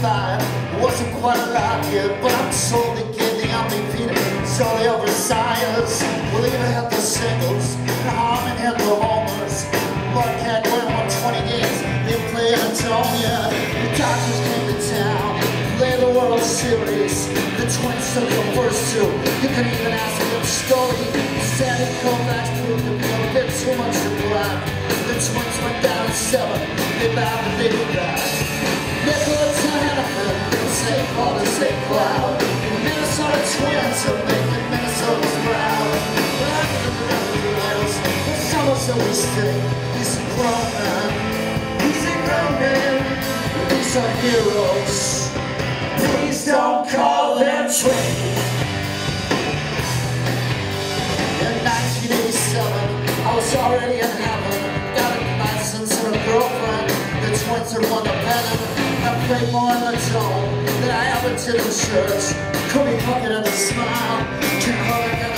85, it wasn't quite alive yet, but I'm told they gave the undefeated. So the Oversiers will even have the singles, and Harmon had the homers. Marquette went on 20 games, they played Antonia. The Dodgers came to town, played the World Series. The Twins took the first two, you could even ask them story. Sandy Koufax proved to be a bit too much to black. The Twins went down 7, they bowed and they were back. Nicholas and Hannafin, St. Paul to St. Cloud. The Minnesota Twins are making Minnesota's proud. The summers that we stay, he's a grown man. He's a grown man. These are heroes. Please don't call them Twinkies. In 1987, I was already in heaven. Got a license and a girlfriend. The Twins had won the pennant. I played more in the tone than I ever did in church. Could be hugging at a smile. Can hug